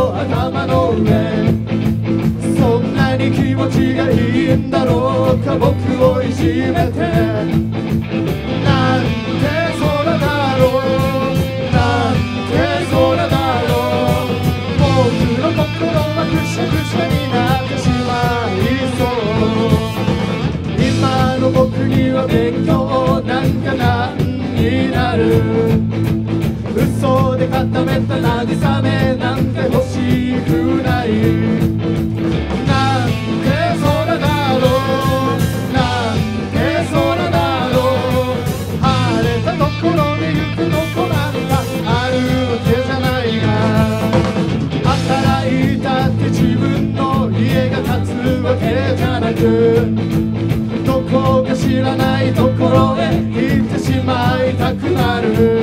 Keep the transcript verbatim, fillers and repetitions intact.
と頭の上、そんなに気持ちがいいんだろうか僕をいじめて、なんて空だろう、なんて空だろう、僕の心はくしゃくしゃになってしまいそう。今の僕には勉強なんかなんになる、嘘で固めた慰めなんて欲しくない。なんて空だろう、なんて空だろう、晴れたところに行くとこなんかあるわけじゃないが、働いたって自分の家が建つわけじゃなく、どこか知らないところへ行ってしまいたくなる。